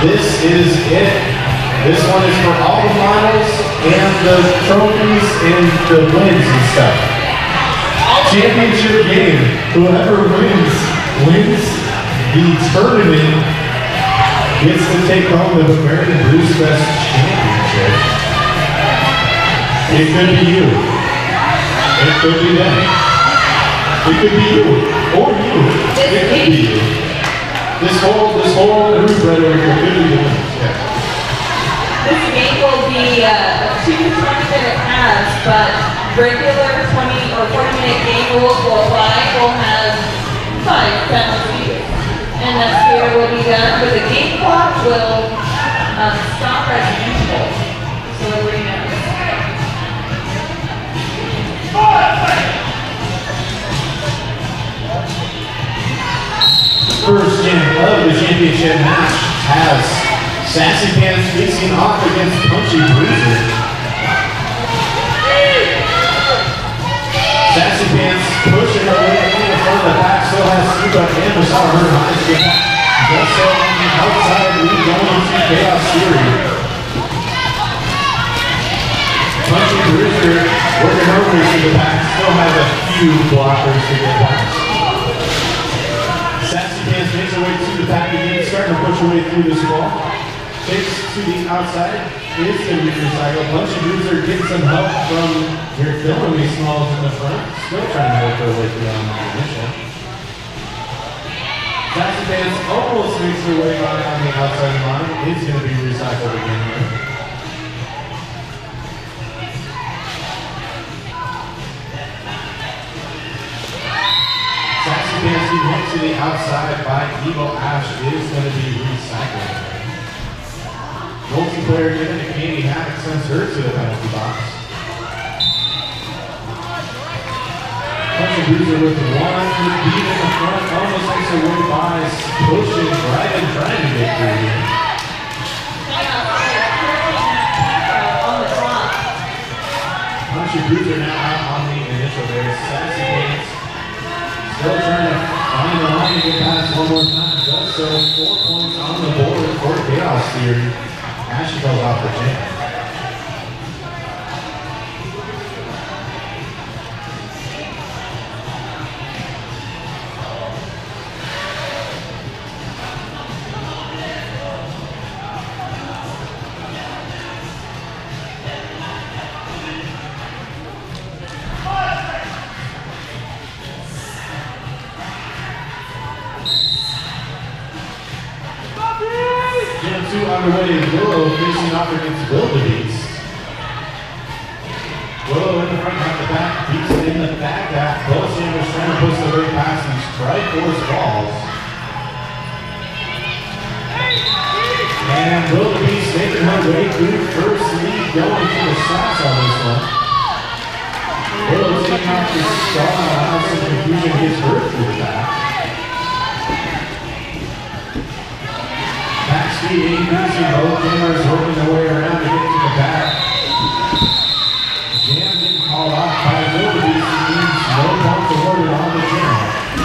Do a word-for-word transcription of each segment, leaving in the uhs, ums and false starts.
This is it. This one is for all the finals and the trophies and the wins and stuff. Championship game. Whoever wins, wins the tournament, gets to take home the Bavarian Bruisefest championship. It could be you. It could be them. It could be you. Or you. It could be you. This whole, this whole group right over here could be the winners. Yeah. This game will be uh, a two to twenty minute pass, but regular twenty or forty minute game rules will apply. We'll have five penalties, and that here will be done. But the game clock will um, stop at usual. So everybody knows. First game of the championship match has Sassy Pants facing off against PurgeA Sin. Sassy Pants pushing her way in the front of the pack, still has Super and Masala her eyes to get back. Also on the outside, we going into Chaos Theory. PurgeA Sin working her way through the pack, still has a few blockers to get back. Sassy Pants makes her way to the back again, starting to push her way through this wall. Takes to the outside, is going to be recycled. Bunch of dudes are getting some help from your Philly Smalls in the front. Still trying to work their way through on the initial. Sassy Pants almost makes her way on, on the outside line. Is going to be recycled again here. Sassy Pants who went to the outside by Evo Ash is going to be recycled. Multiplayer given to Candy Havoc sends her to the penalty box. PurgeA Sin with one good beat in the front, almost makes her way by, pushing right and trying to get through here. PurgeA Sin now out on the initial there. Sassy Pants still trying to find the line to get past one more time. Does so, four points on the board for Chaos Theory. Ashley goes off for jam. Jam two underway, Willow facing off against Wildebeest. Willow in the front, out the back, Beast in the back half. Both Sanders trying to push the way past these strike force balls. And Wildebeest making her way through first lead, going to the Sass on this one. Willow taking off the star, allows some confusion, gets her through the back. Back speed, A B C, both gamers working their way around to get to the back. Jam getting called off by Wildebeest, who means no points awarded on the jam.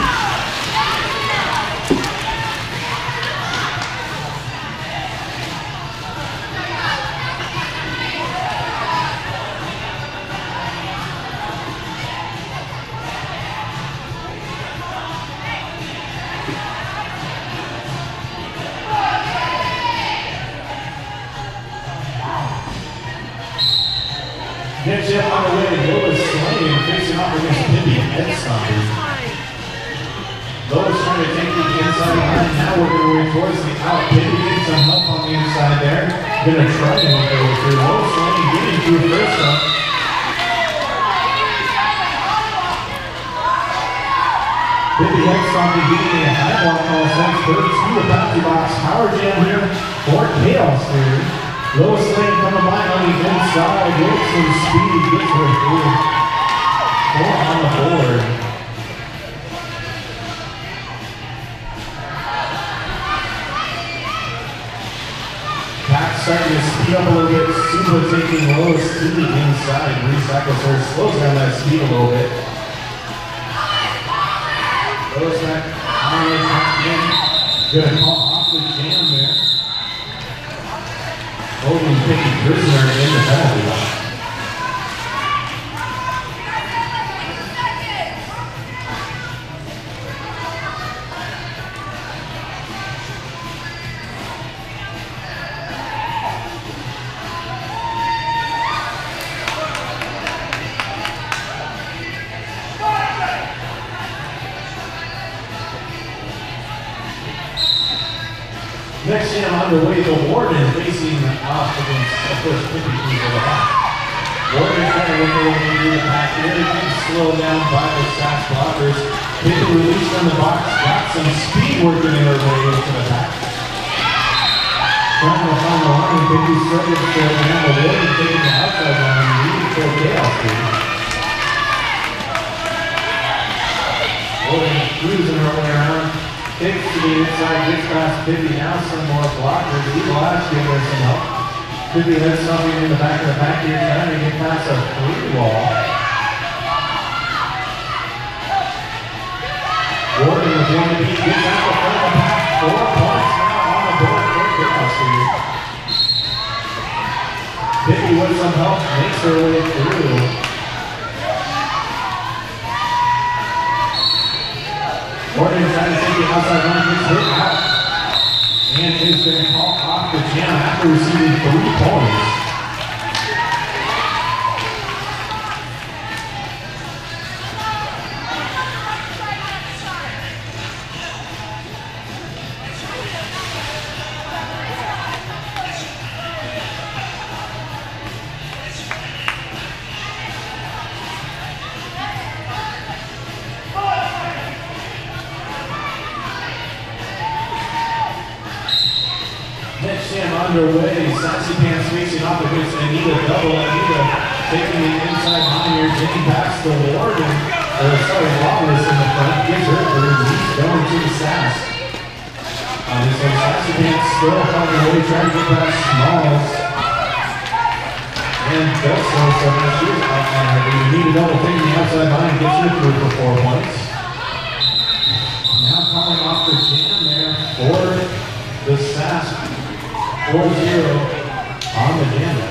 Next up on the way, Lois Slane facing off against Pibby Head Stompers. Lois trying to take the inside line, now working her way towards the out. Pibby getting some help on the inside there. Gonna try to make her way through. Lois Slane getting through first up. Pibby Head Stompers getting a high ball call sends her to the penalty box. Power jam here for Chaos Theory. Lois Slane coming by on the inside with some speed, gets her through. Four on the board. Pack starting to speed up a little bit. Super taking Lois to the inside. Recycles her, slows down that speed a little bit. Lois back on the top again. Gonna call off the jam there. prisoner in the penalty. Next jam underway, the Warden facing off against, of course, fifty feet of the back. Warden trying to look a little bit through the pack here. Getting slowed down by the Sass blockers. Big release from the box. Got some speed working their way into the back. Trying to find the line. fifty struggles to now the Warden taking the outside line. Leading for chaos here. Warden cruising her way around. Kicks to the inside, gets past fifty, now some more blockers. Evil Ash giving her some help. fifty has something in the back of the back here, trying to get past a free wall. Warden with one to beat, gets out the front of the pack. Four points now on the board for Chaos here. fifty with some help, makes her way through. Warden trying to take the outside line, gets hit out. And is going to call off the jam after receiving three points. Underway, Sassy Pants facing off against Anita double. Anita taking the inside line here, getting past the Warden, or sorry, Lawless in the front, gets her through, he's going to the Sass. Uh, this one, Sassy Pants still finding a way, trying to get past Smalls. And does so, so now she's out on her. Anita double taking the outside line, gets her through for four points. Now calling off the jam there for the Sass. four zero on the gambit.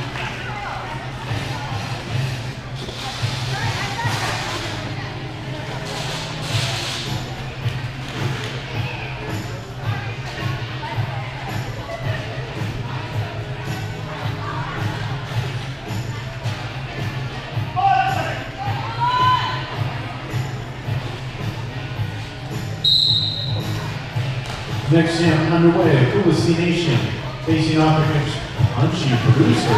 Next jam underway, Kessassin Nation. Facing off against Punchy Bruiser.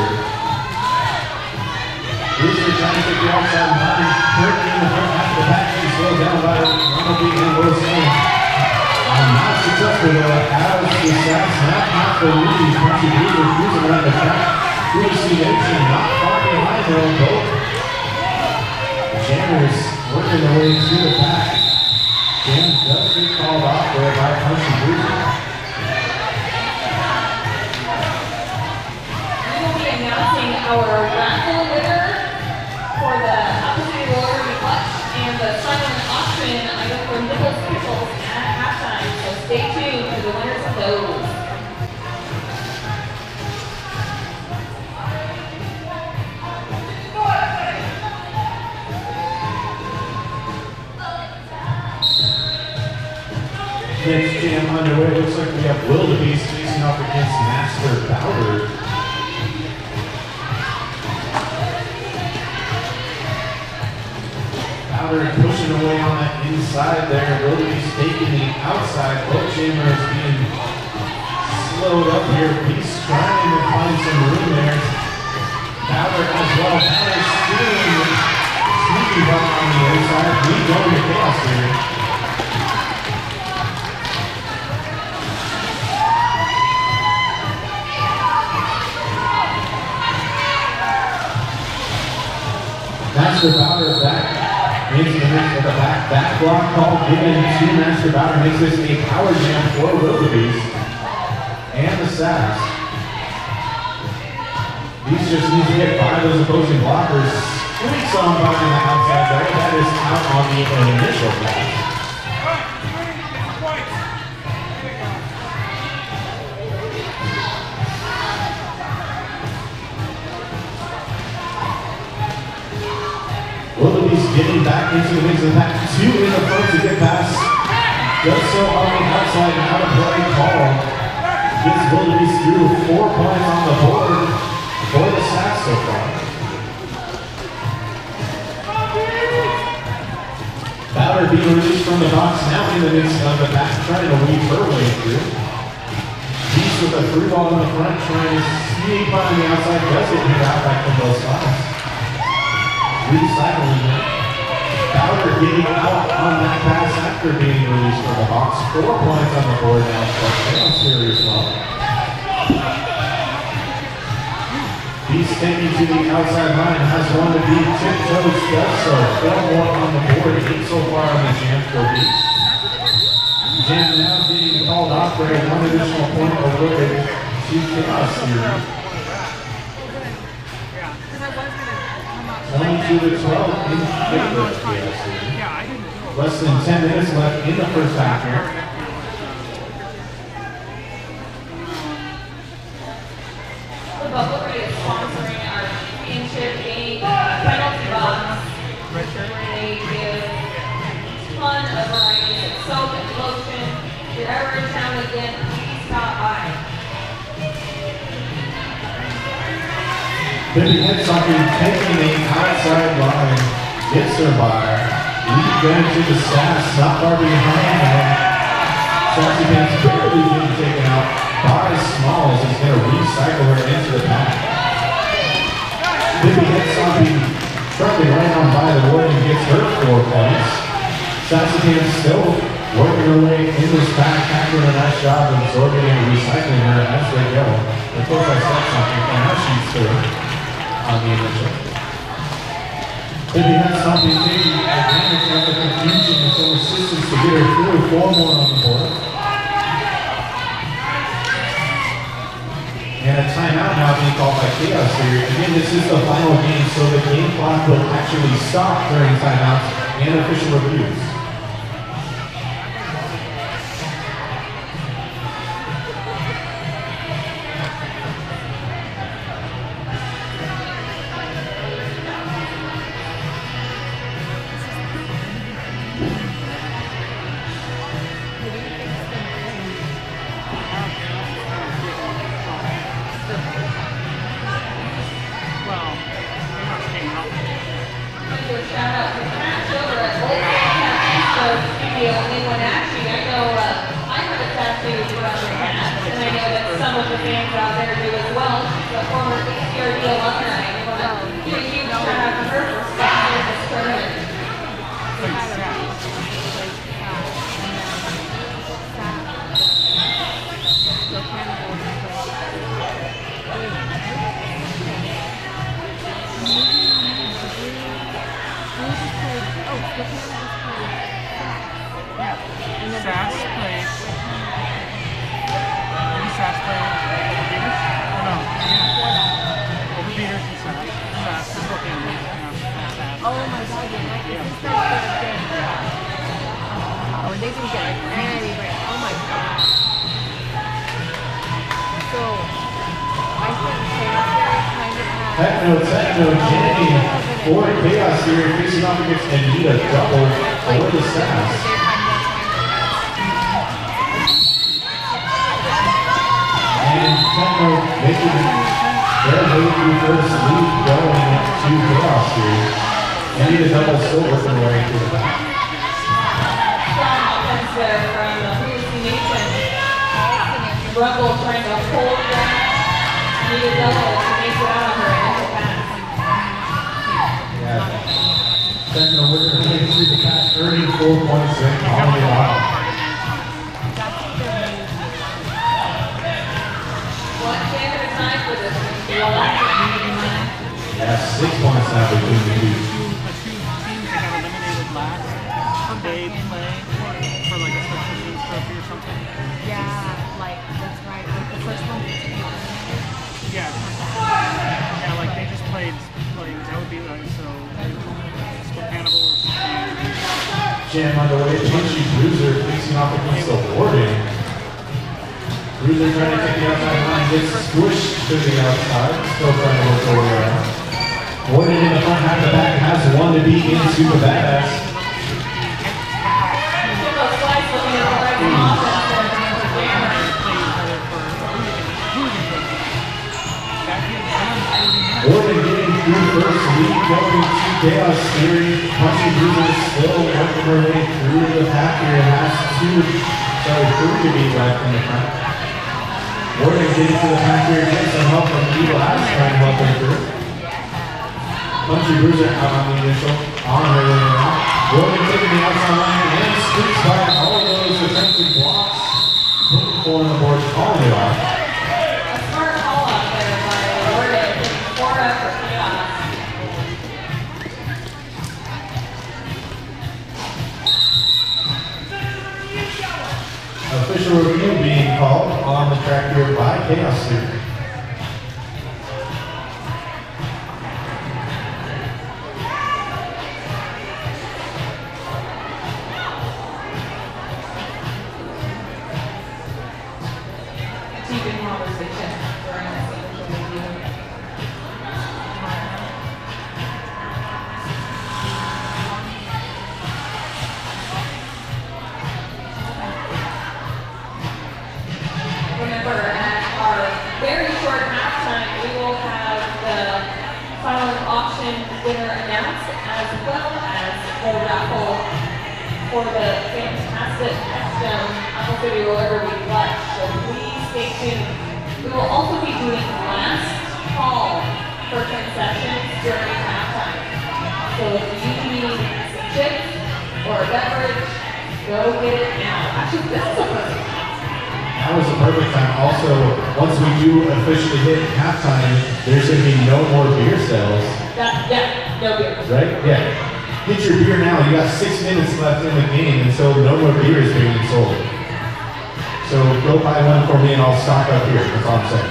Bruiser trying to take the outside line. Currently in the front half of the back. He's slowed down by Ronald and Wilson. Um, not successful though. As the Sass not half the lead. Punchy Bruiser cruising around the track. Kessassin Nation not far behind though. Both jammers working their way to the back. Jam does get called off there by Punchy Bruiser. Our raffle winner for the opportunity roller clutch and the silent auction item for Nichols Pickles at halftime. So stay tuned for the winners of those. Next jam underway. Looks like we have Wildebeest facing off against Master Bowder. Pushing away on that inside there. Wildebeest taking the outside. Both jammers being slowed up here. Beast trying to find some room there. Bowder as well. Bowder stealing sneaky bump on the other side. We go to chaos here. Master Bowder back. Into the mix of the back, back block call given to Master Bowder, makes this a power jam for Wildebeest and the Sass. These just need to get by those opposing blockers. Squeaks on by on the outside there. That is out on the initial pass. Blues getting back into the mix of the pack. Two in the front to get past. Does so on the outside and out of play call. Gets Wildebeest through four points on the board for the Sass so far. Ballard being released from the box now in the mix of the back, trying to weave her way through. Beast with a free ball in the front, trying to sneak by on the outside, does get hit out back from both sides. Recycling it. Ballard getting out on that pass after being released from the box. Four points on the board now for Chaos Theory as well. Beast taking to the outside line, has one to beat, tiptoes, does so. Four more on the board, eight so far on the jam for Beast. Jam now getting called off for one additional point awarded to Chaos Theory. twenty-two to twelve in favor of Chaos Theory. Less than ten minutes left in the first half here. Bavarian is sponsoring our championship game uh, penalty box, where they give a ton of varieties of soap and lotion. If you're ever in town again, please stop by. Billy Headsocker taking the outside line, gets her by. Lead going to the Sass, not far behind. Sassy Pants barely being taken out. By Smalls is going to recycle her into the pack. Billy Headsocker struggling right on by the board and gets her four points. Sassy Pants still working her way in this pack, doing a nice job of absorbing and recycling her as they go. Of course, I said something, and now she's through on the initial. Billy Headsocker taking advantage of the confusion and some assistance to get her through. Four more on the board. And a timeout now being called by Chaos Theory. Again, this is the final game, so the game clock will actually stop during timeouts and official reviews. Shout out to Matt over at Holy Grail Studio in Wenatchee. I know uh, I have a tattoo from Matt, and I know that some of the fans out there do as well. She's a former A C R D alumni. I want to do a huge shout out to her for sponsoring this tournament. Sass played. Maybe Sass played the beaters? Oh no. Oh, the beaters and Sass. Sass is looking at yeah. Oh my god, you're right. This is their third game. Oh, they didn't get like very rare. Oh my god. So, I think Chaos Theory kind of has... Techno, Techno, Jenny, for Chaos Theory, facing off against Anita double for the Sass. And Techno making their way through first lead going to Chaos Theory. Anita double still working their way through the back. Strong offense there from the hallucination. Rumble trying to hold that. Need a double to make it out on her initial pass. Yeah. Techno working their way through the pack, earning four points and calling it out. One game at a time for this one. Yeah, six points now between the two. The two teams that got eliminated last, they play for like a special team trophy or something. Yeah, like, that's right. Like, the first one was Yeah. Yeah, like they just played, like, that would be like, so, split cannibals and... Jam on the way, Punchy Bruiser facing off against the Warden. Bruiser trying to take the outside line, gets squished to the outside, still trying to work over around. Warden in the front, half the back, has one to be into the badass. Gordon getting through first lead, going to Chaos Theory. Punchy Bruisers still working their way through the pack here. Has two, sorry, three to be left in the front. Gordon getting to the pack here, getting some help from Evil Eyes trying to help him through. Punchy Bruiser out on the initial, on her way around. Gordon taking the outside line and scoops by all of those attempted blocks. Putting four on the board, calling it off. Official review being called on the track here by Chaos Theory. Keeping conversation during this official review. Remember, at our very short halftime, we will have the final auction winner announced, as well as the raffle for the fantastic X-Stone Apple City Roller Derby Clutch. So please stay tuned. We will also be doing last call for concessions during halftime. So if you need some chips or a beverage, go get it now. Actually, this is a perfect time. That was the perfect time. Also, once we do officially hit halftime, there's going to be no more beer sales. That, yeah, no beer. Right? Yeah. Get your beer now. You got six minutes left in the game, and so no more beer is being sold. So go buy one for me, and I'll stock up here. That's all I'm saying.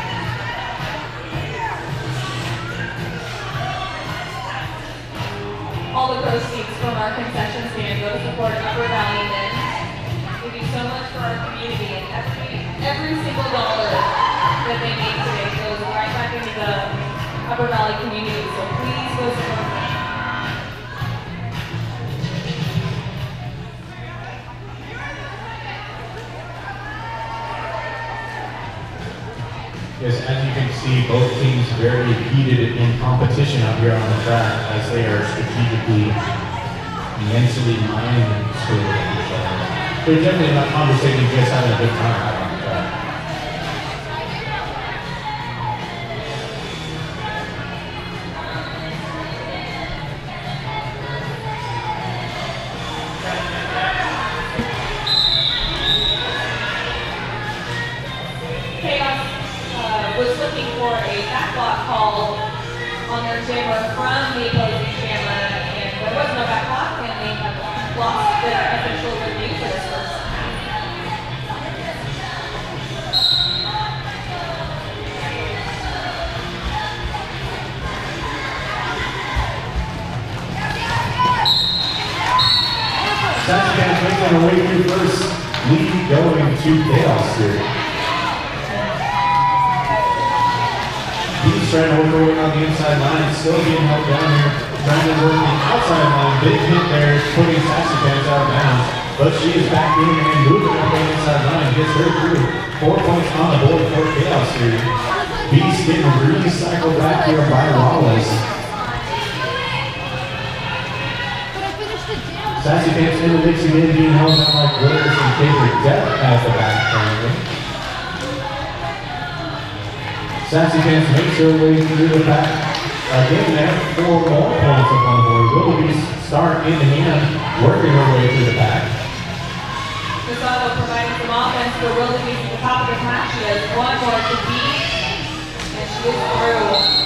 All the proceeds from our concession stand go to support Upper Valley Men. We do so much for our community, and every every single dollar that they make today goes right back into the Upper Valley community. So please go support them. Yes, as you can see, both teams very heated in competition out here on the track as they are strategically, mentally minded to each other. They're definitely not conversating, just having a good time out on the track. Chaos uh, was looking for a backlot call on their jammer from the opposing jammer, and there was no backlot, and they have lost their official review for this first time. Sassy Pants making their way through first, lead going to Chaos here. He's trying to work over on the inside line, still being held down here, trying to work the outside line. Big hit there, putting Sassy Pants out of bounds, but she is back in and moving up the inside line, gets her through. Four points on the board for Chaos here. Beast getting recycled back here by Wallace. Sassy Pants in the mix again, being held down like glitters and favorite death at the back currently. Sassy Pants makes her way through the back. Again, they have four more points up on the board. Willoughby's start in hand, working her way through the back. Casado providing some offense for Willoughby at the top of the pack. She has one more to beat, and she is through.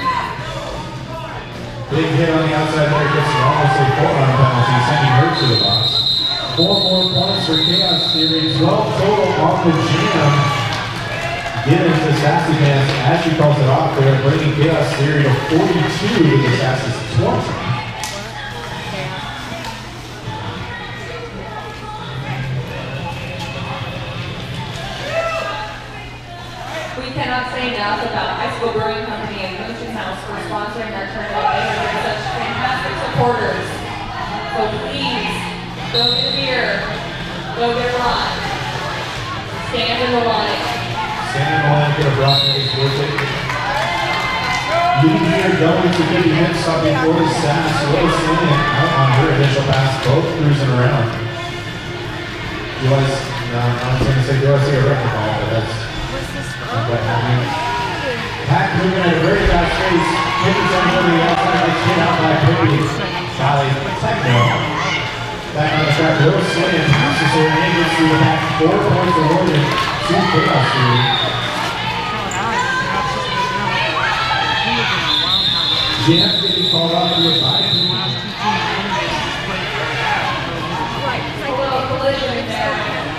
Big hit on the outside there, gets almost a four-run penalty, sending her to the box. Four more points for Chaos Theory, twelve total on the jam. Given to Sassy Pants as she calls it off there, bringing Chaos Theory to forty-two to the Sassy's twenty. We cannot say enough about High School Brewing Company and Motion House for sponsoring our tournament. They have been such fantastic support quarters. So please, go get a beer, go get a ride. Stand in the line. Stand in the line, get a block, and it's worth it. Lead here going to get the head stop before the Sass. Low Sin out on her initial pass, both cruising around. You guys, no, I was going to say, do I see a record ball, but that's not quite happening. Pack moving at a very fast pace. Kicking down over the outside, gets hit out by Pity. Sally, Techno. Back on the track, Low Sin passes her and gets through the back. Four points awarded to Kessassin. Jeff getting called out to the side. Right, a little collision there.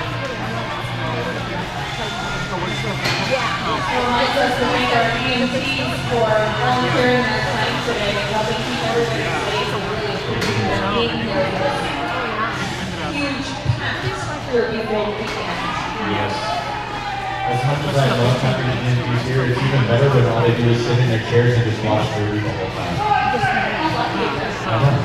Reminds us to thank our M V Ps for volunteering their time today and helping keep everybody safe and really improving their game here this huge packed Derby Bowl weekend. Yes. As much as I love having the M V Ps here, it's even better when all they do is sit in their chairs and just watch Derby the whole time. I know.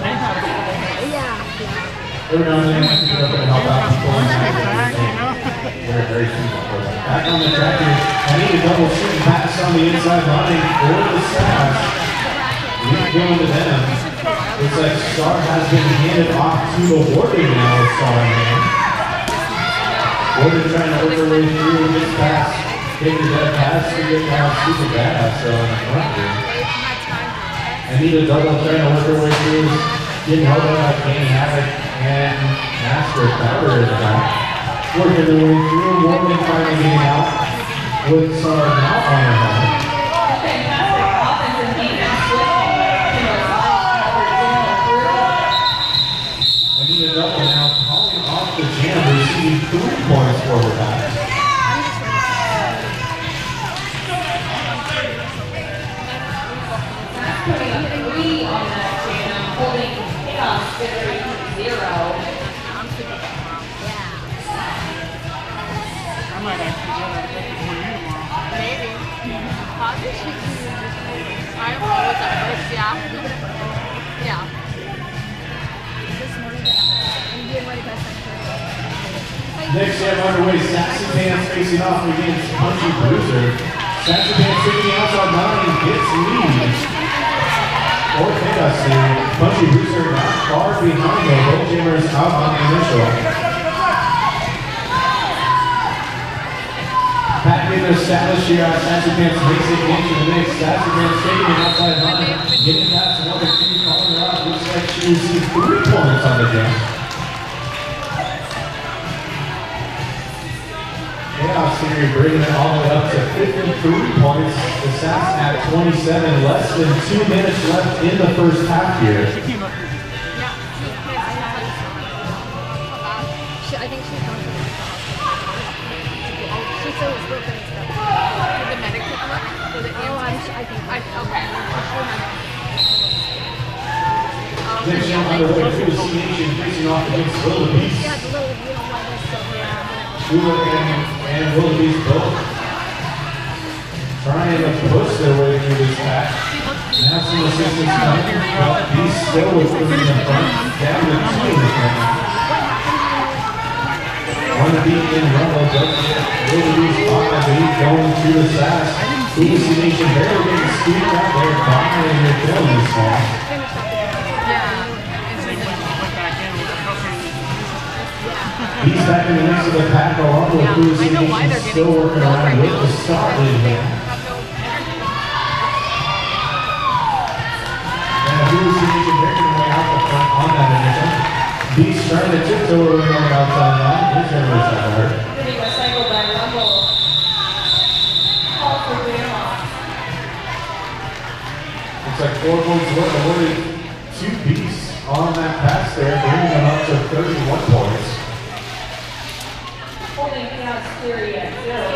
Every now and then, I can get up and help out people inside the game. They're very simple. Back on the track here, I need a double shooting pass on the inside line for the Sass. Lead going to them. Looks like Star has been handed off to the Warden now with Star in hand. Warden trying to work her way through this pass. Taking that pass to get down super bad. So I need a double trying to work her way through. Getting held up, Kane Havoc, and Master Powder in the back. Working their way through, Warden finally getting out with Star now on her head. Fantastic offense and defense switching. I need a double now, calling off the jam, receiving three points for her back. That's putting a three on that jam, holding Chaos victory to zero. I might actually get a bit before you tomorrow. Maybe. Probably she can just I don't know what that is, yeah. Yeah. This morning, I'm getting ready by seven thirty. Next jam underway, Sassy Pants facing off against Punchy Bruiser. Sassy Pants taking the outside line and gets lead. Or Kessassin. Punchy Bruiser not far behind though. Both jammers out on the initial. Back in the established here, Sassy Pants makes it into the mix. Sassy Pants taking the outside line, getting past another two, calling her out. Looks like she received three points on the jump. Kessassin here bringing it all the way up to fifty-three points. The Sass at twenty-seven, less than two minutes left in the first half here. She came up here. Yeah, she, I think she's going to the She said it was broken and stuff. Did the medic pick them up? Did it oh, I'm, I think. I, okay. Next jump underway, Kessassin Nation facing off against Wildebeest. Yeah, the little, you know, one that's silver around. Hula and, and Wildebeest both trying to push their way through this pack. Now some assistance coming, but Beast still with three in the front, down to two in the front. One to beat in Rumble, doesn't get Wildebeest five, but he's going to the Sass. Kessassin Nation barely getting squeaked out there, five, and they're killing this ball. He's back in the mix of the pack along with Kessassin Nation still working around with the start in here. And Kessassin Nation making their way out the front on that initial. Beast trying to tiptoe over on the outside line. His hammer's not hurt. Getting recycled by Rumble. Call for Grandma. Looks like four points worth awarded to Beast on that pass there, bringing them up to thirty-one points. Holding Chaos Fury at zero.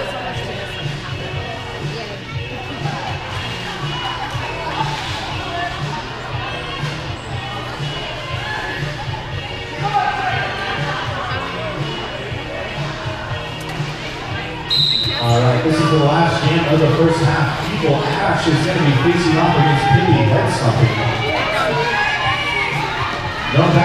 All right, this is the last game of the first half. Evil Ash is going to be facing off against Pity Head Stomping.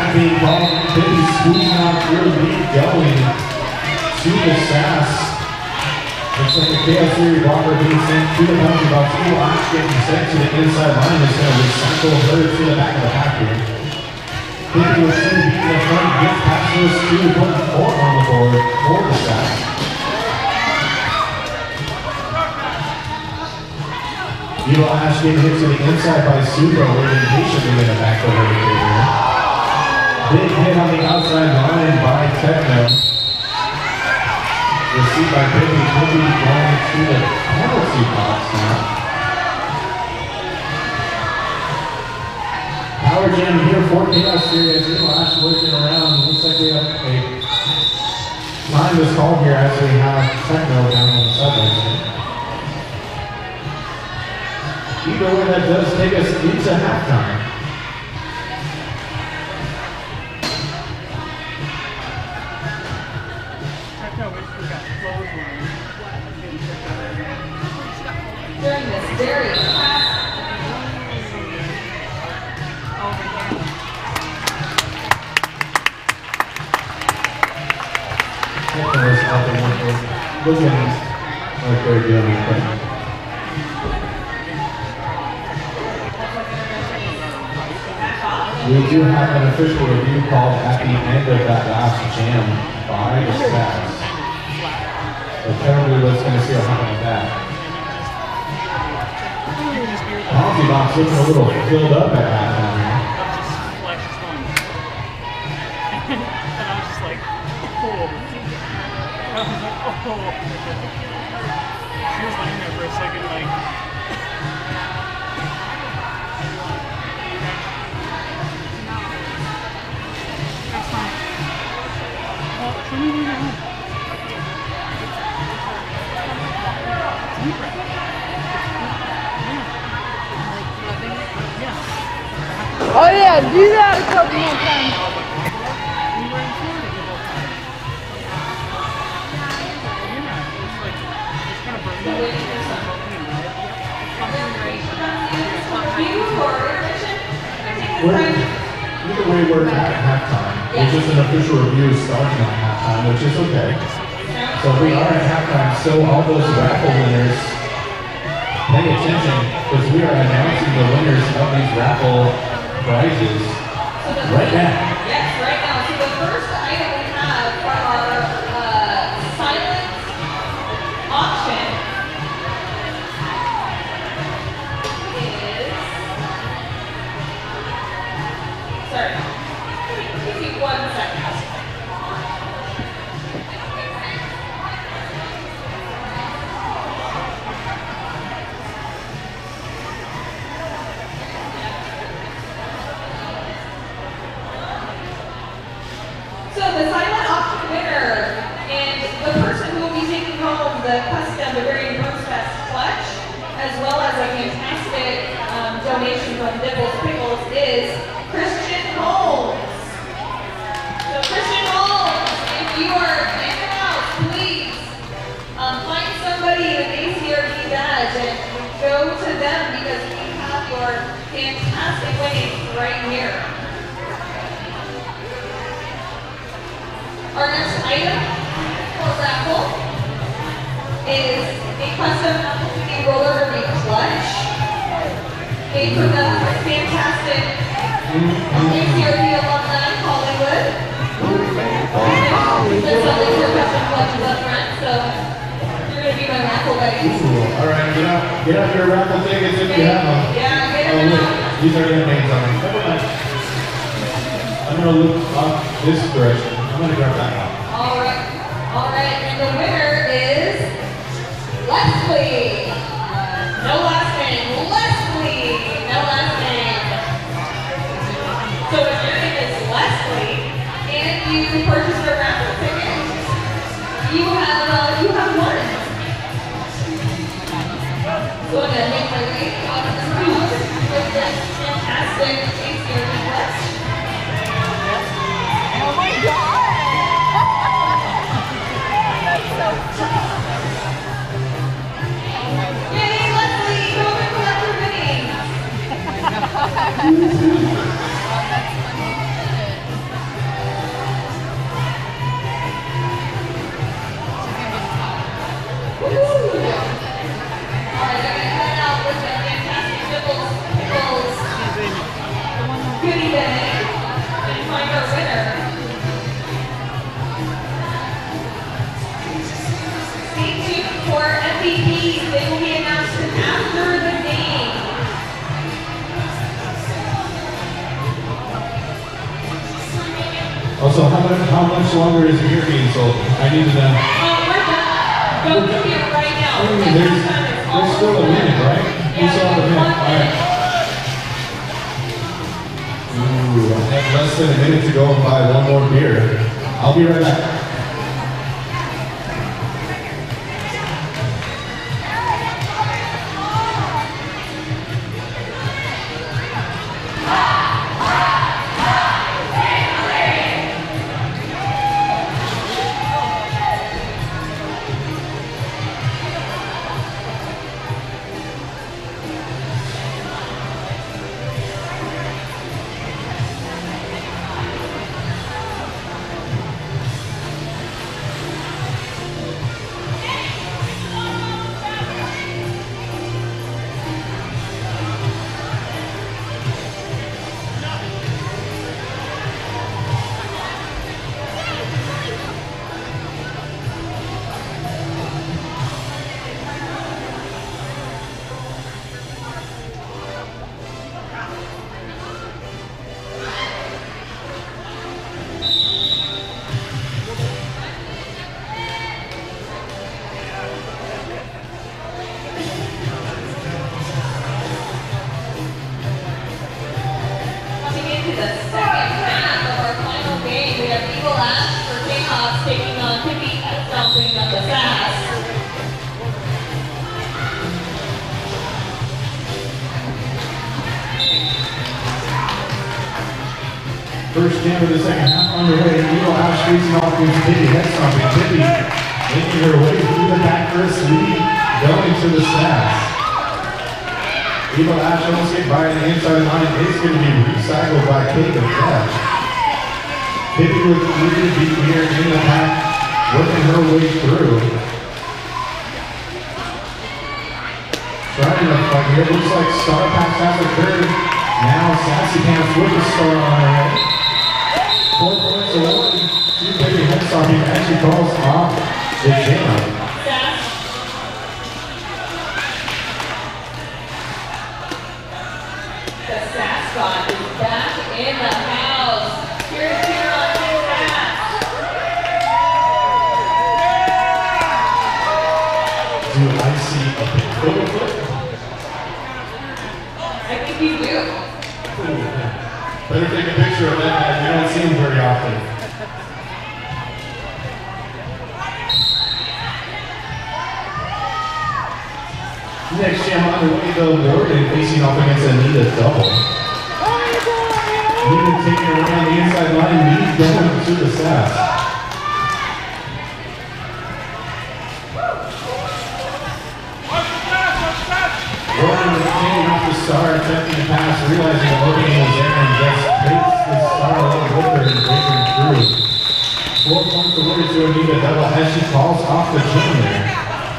time being called. Bibby squeezing on through, lead going to the Sass. Looks like the K S three blocker being sent to the penalty box. Avalanche getting sent to the inside line. Is going to recycle her to the back of the pack here. Bibby was trying to beat the front, gets past those two, putting four on the board for the Sass. Avalanche getting hit to the inside by Subo, waiting patiently in the back of the here. Big hit on the outside line by Techno. Received by Bibby. Bibby going to the penalty box now. Power jam here for Chaos Series. Avalanche working around. Looks like we have a time is called here as we have Techno down on the subway. Either way, that does take us into halftime. During this very fast looking like they're doing it. We do have an official review called at the end of that last jam by the Sass. So Kevin was going to see what happened with that. Penalty box looking a little filled up at halftime here. And I was just like, oh. I was like, oh. She was laying there for a second, like. That's fine. Well, show me where you're home. Deep breath. Yeah. Oh yeah, do that a couple more times. We were in Florida the whole time. Yeah, it's like, it's kind of burning. We're, either way, we're at halftime. It's just an official review starting at halftime, which is okay. So we are at halftime, so all those raffle winners, pay attention, because we are announcing the winners of these raffle prizes right now. Yes, right now. So the first item we have for our uh, silent auction is, sorry, give me one second. So the silent auction winner and the person who will be taking home the custom Bavarian Bruisefest clutch, as well as a fantastic um, donation from Dibble's Pickles, is Christian Holmes. So Christian Holmes, if you are in the house, please um, find somebody in an A C R D badge and go to them because we have your fantastic winnings right here. Our next item for raffle is a custom Applebee's roller derby clutch made from the fantastic A C R D alumni Hollywood. There's something for custom clutches up front, so you're going to be my raffle buddies. All right, get out, get out your raffle tickets if you have them. Yeah, get Oh, them look, out. these are your names on them. Never mind. I'm going to look off this direction. I'm going to grab that out. All right, all right, and the winner is Leslie. No last name, Leslie. No last name. So if your name is Leslie and you purchased a raffle ticket, you have uh, you have won. So I'm gonna make my way out of the house with this fantastic A C R D clutch. Oh my god! That's so fun! Yay, Leslie! Go and collect your winnings! Also, how much, how much longer is beer being sold? I need to know. Uh, we're done. Go to beer right now. I mean, there's, there's still a minute, right? You Yeah, still have a we minute. have All one right. Ooh, I have less than a minute to go and buy one more beer. I'll be right back. Taking on Tippy stomping up the Sass. First game of the second half underway. Eagle out streets off against Tippy. Head stomping. Tippy making her way through the back first lead, going to the Sass. Eagle Ash almost get by on the inside line. It's going to be recycled by Cake of Death. Tippy with lead beat here in the pack, working her way through. Trying to fight here. Looks like Star Pass has occurred. Now Sassy Pants with the star on her head. Four points away. Two Tippy head stomping as she calls off the jam. The Sass spot is back in the house. Here's here on the Sass. Do I see a big photo flip? I think you do. Ooh, better take a picture of that. You don't see them very often. Next jam on the way, the Warden facing off against Anita Double. Anita taking her around the inside line, Anita going to the Sass. Warden taking off the star, attempting to pass, realizing the opening was there and just takes the star along with her and breaking through. Four points away to Anita Double as she falls off the gym there.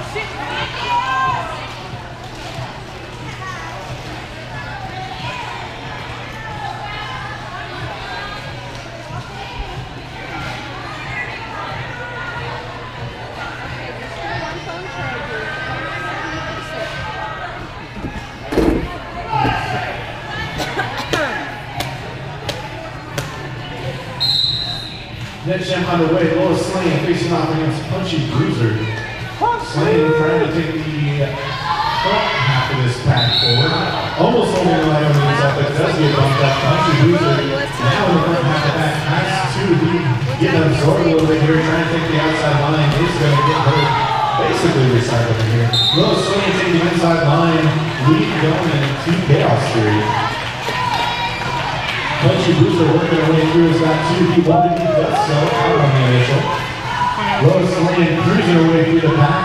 Next jam on the way, Lois Slane facing off against Punchy Bruiser. Slane trying to take the front half of this pack forward. Almost holding the line on the inside, but does get bumped up. Punchy Bruiser now in the front half of the pack has to be getting absorbed a little bit here, trying to take the outside line. Is going to get her basically recycled here. Lois Slane taking the inside line, lead going into Chaos Street. Punchy Bruiser working her way through has got two people underneath that, so out on the initial. Lois Slane cruising her way through the pack.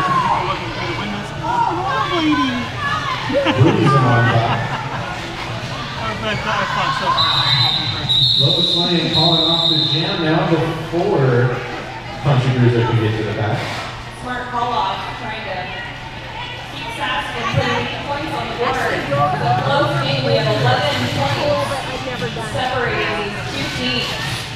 Bruising on top. Lois Slane calling off the jam now before Punchy Bruiser can get to the back. Smart call off, trying to keep Sass from putting points on the board. The close game, we have eleven points. Separating these two teams.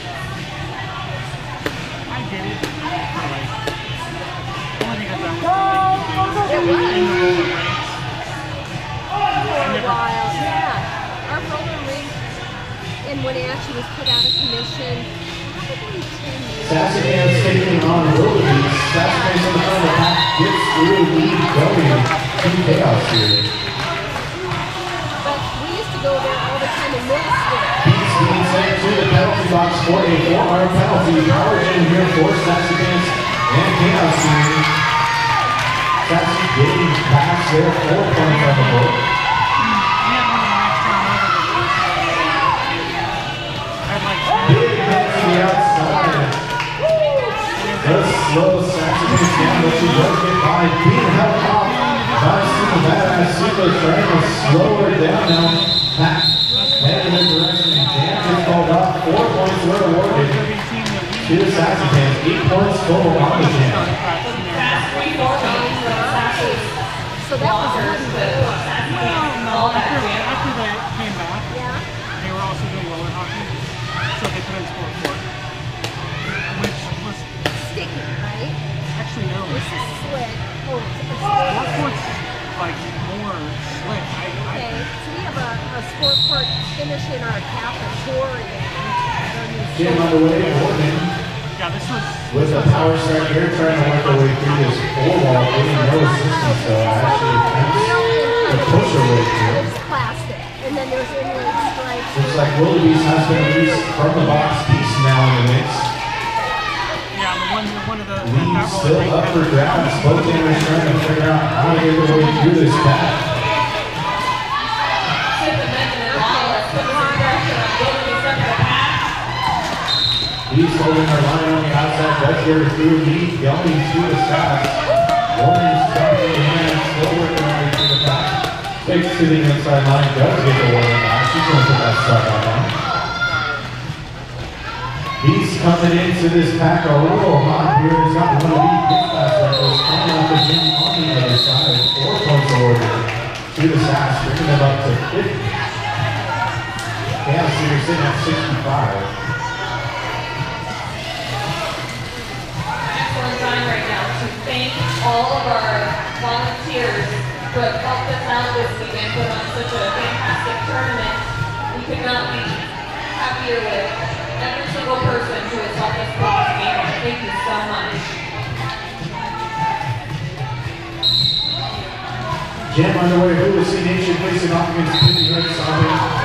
I get it. Alright. Only because I'm It was. in the roller ranks. For a while, yeah. Our roller rink in Wenatchee was put out of commission probably Sassy Pants taking on Willoughby. Sassy Pants in the front of the pack gets through lead going to chaos here. But we used to go there all the time in middle school. Beats being sent to the penalty box for a four-arm penalty. PurgeA here for Sassy Pants and Kessassin. Sassy getting past there, four points on the board. Big hit to the outside. Does slow Sassy Pants down, but she does get by. Being held off by Super Badass. Super trying to slow her down now. Pack heading in the direction. Jam is called off. Four points were awarded to the Sassy Pants. Eight points total on the Jam. So that was one. Well, no, after, after they came back, Yeah. they were also doing roller hockey, so they put in sport court, which was Sticky, right? actually no. This is slick. Oh, it's a Sport sport. court's like more slick. I, I, Okay, so we have a, a sport court finish in our cafeteria. Jam on the way, Morgan. yeah, this was With a power start here, trying to work their way through this four wall, getting no assistance, so actually attempts to push her way through. It's plastic, and then there's inlaid stripes. Looks like Willoughby's has been released from the box. Piece now in the mix. yeah, the one, one of the Lead that roller still rink up had for a- grabs. Both teams trying to figure out how to get their way through this pack. He's holding her line on the outside, does get her through. Lead going to the Sass. Warren's jumping in, still working her way through the pack. Takes to the inside line, does get the Warren back. She's going to put that start back on. He's coming into this pack a little hot here. He's got one of the big fast records coming up the gym on the other side. Four points awarded to the Sass, bringing them up to fifty. Kessassin here sitting at sixty-five. Time right now to thank all of our volunteers who have helped us out this weekend, put on such a fantastic tournament. We could not be happier with every single person who has helped us put this game on. Thank you so much. Jam underway. Who will see Nation facing off against Pindy Hicks on it?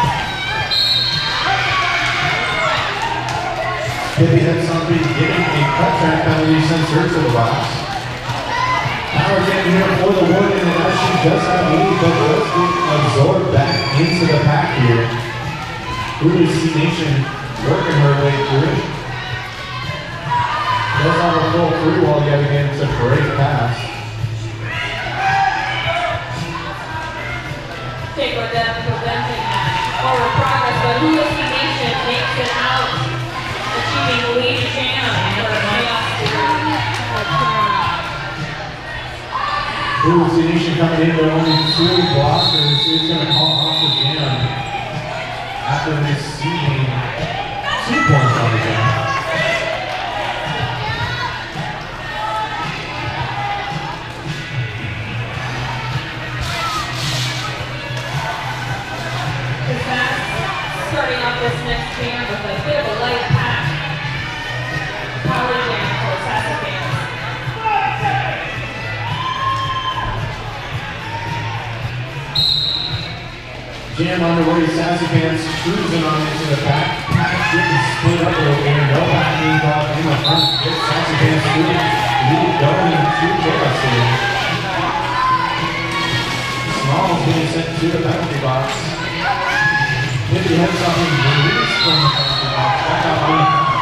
Pindy Hicks on beat getting a cut track penalty sends her to the box. Power jam here for the Warden, and as she does have lead, but does get absorbed back into the pack here. Who will see Nation working her way through? Does have a full through wall yet again. It's a great pass. Take for them preventing forward progress, but who will see Nation makes it out, achieving lead jam for chaos theory. Who will see Nation coming in? There are only two blockers. Who's going to call off the jam after receiving two points on the jam? Starting off this next jam with a bit of a light pack. Power jam for Sassy Pants. Jam on the way, Sassy Pants cruising on into the pack. Pack getting split up a little bit. No back being off in the front. Gets Sassy Pants through. Lead going to Kessassin. Smalls being sent to the penalty box. If you have something released from the penalty box, back out on the pack.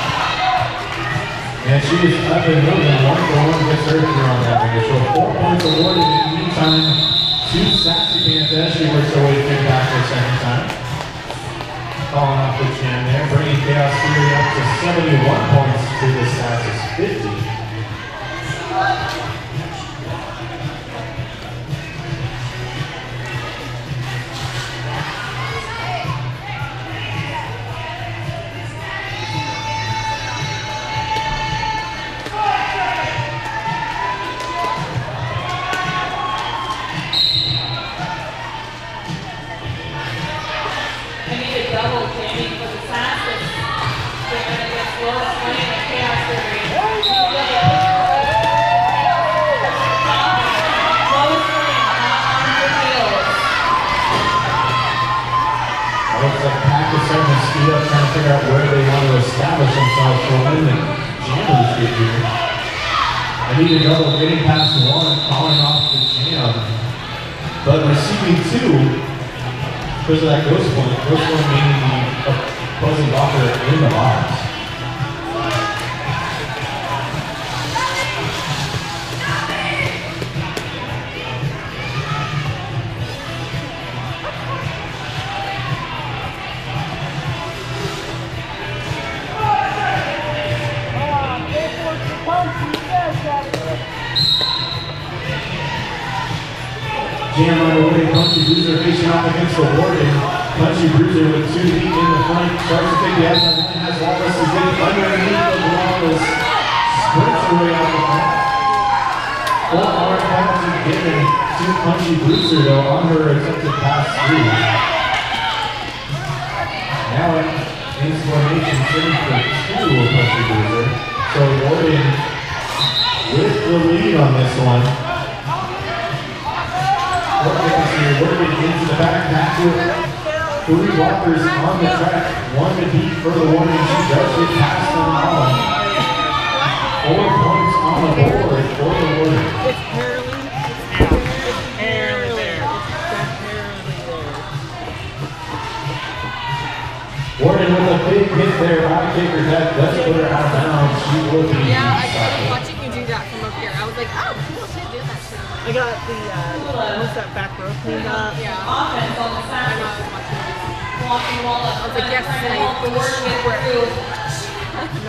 And she is up and moving. One for one gets her through on that initial. Four points awarded in the meantime to Sassy Pants as she works her way through back for a second time. Calling off the jam there, bringing Chaos Theory up to seventy-one points to the Sass's fifty. I need a double jamming for the Sass. Jamming against speed up, trying to figure out where they want to establish themselves for when the jammers get here. I need a double getting past one, calling off the jam. But receiving two, because of that ghost point, ghost point meaning the opposing blocker in the box. Jam on the way, Punchy Bruiser facing off against the Warden. Punchy Bruiser with two feet in the front, starts to take the outside line, has Wallace to get underneath the Wallace, sprints away out the front. Full hard penalty given to Punchy Bruiser though on her attempted pass through. Now in formation, sitting for two of Punchy Bruiser. So Warden with the lead on this one. Working into the back, back with three walkers on the track, one to beat for the Warden. She does get past them all. Four points on the board for the Warden. It's barely, it's barely there. It's barely there. Warden with a big hit there, high kicker, that does put her out of bounds. She will be. Yeah, I started watching you do that from up here. I was like, oh, cool, she did that shit. I got the, uh, what's that back row cleaned up? Yeah. Offense on the I side. know, I was watching you do that. Walking wall up. I was like, yes, Trying to I help the work get through. No.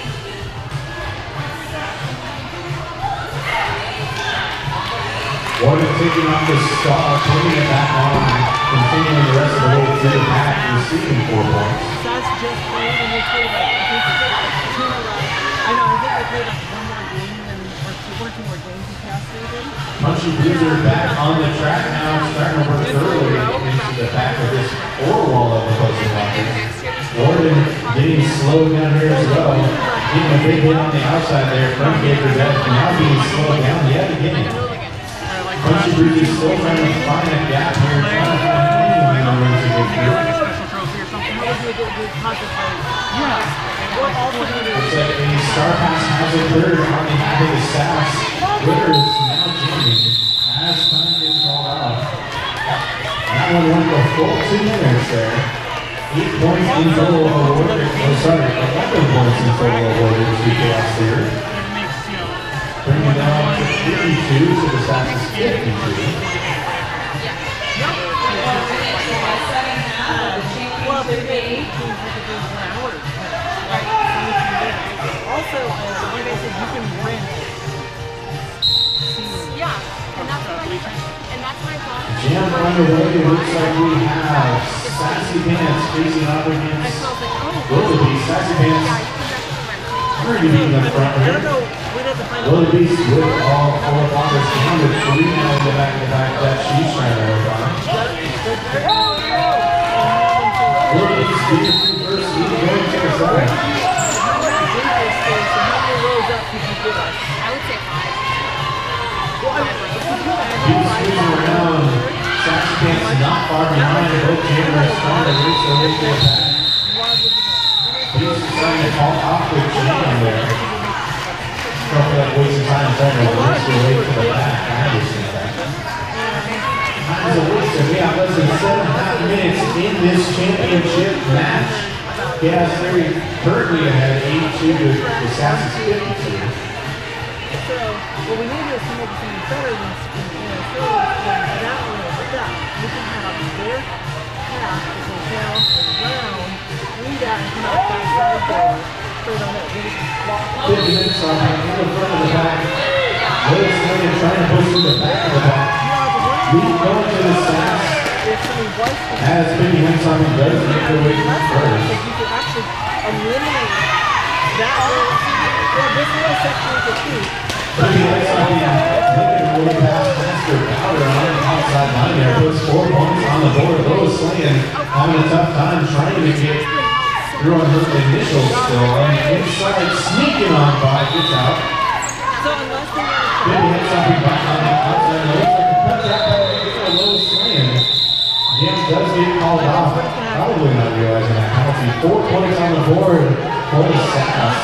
Warden taking off the star, putting it back on, continuing the rest of the way through the pack, receiving four points. Sass just played and they played like, I think they played two in a row. I know, I think they played like one more game and or two, one or two more games in Kessassin. Punchy Bruiser back on the track now, starting to work thoroughly into the back of this four wall of the posting blockers. Warden getting slowed down here as well. Getting a big hit on the outside there. Front kicker that now being slowed down yet again. Punchy Bruiser still trying to find a gap here, trying to find any numbers to get through. Like a special trophy or something. How would you do it? Contemplate. Yeah. What also Looks like a star pass has occurred on behalf of the Sass. Twitter is now jamming as time gets called out. That one went the full two minutes there. Eight points in total awarded. Oh, sorry, eleven points in total awarded to Chaos Theater. Bringing it down to fifty-two to the Sass's fifty-two. Well, they made eighteen for the games in order. Also, uh, like I said, you can rent. Yeah, and that's what I, and that's my thought. Jam underway, it looks like we have Sassy Pants facing off against Willoughby. Sassy Pants already beating the front I here. don't know. We'd have to find out. Willoughby with all four blockers down with three now in the back of the back that she's trying to work on. Willoughby's beating through first, he's going to the side. I would say five. He's swinging around. Sassy Pants not far behind. Both cameras trying to race their way to the back. He's trying to call off the jam there. Don't feel like wasting time trying to race their way to the back. I understand that. Time's a waste. We have less than seven and a half minutes in this championship match. Chaos Theory currently ahead eight two to the Sass's fifty-two. So, what we need to do is to make something better than, you know, so that way, like that. We can have their path to go down, around, through that, and come out back side door. Straight on it. We just walk. fifty minutes on in the front of the back. Willis Lane trying to push in the back of the back. We go to the Sass. As fifty minutes on, does make their way to first. You could actually eliminate that little, well, this little section of the two. fifty minutes on, making their way past Master Powder on the outside line there. Puts four points on the board. Lois Lane having a tough time trying to get through on her initials still. On the inside, sneaking on by, gets out. So unless they want to fifty hits on the back on the outside. Looks like a cut that penalty for Lois Lane. Jam does get called off. Probably not realizing that penalty. Four points on the board for the Sass.